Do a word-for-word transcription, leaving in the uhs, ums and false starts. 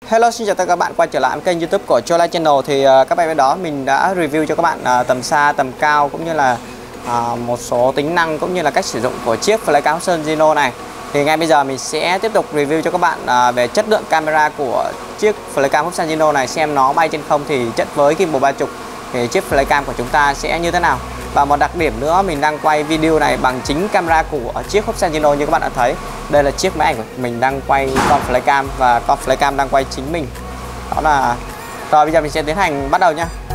Hello, xin chào tất cả các bạn quay trở lại kênh YouTube của Choi Life Channel. Thì uh, các bạn biết đó, mình đã review cho các bạn uh, tầm xa, tầm cao cũng như là uh, một số tính năng cũng như là cách sử dụng của chiếc Flycam Hobson Zino này. Thì ngay bây giờ mình sẽ tiếp tục review cho các bạn uh, về chất lượng camera của chiếc Flycam Hobson Zino này, xem nó bay trên không thì chất với gimbal ba mươi thì chiếc Flycam của chúng ta sẽ như thế nào. Và một đặc điểm nữa, mình đang quay video này bằng chính camera của chiếc Hobson Zino như các bạn đã thấy. Đây là chiếc máy ảnh của mình đang quay con Flycam và con Flycam đang quay chính mình. Đó là rồi, bây giờ mình sẽ tiến hành bắt đầu nha.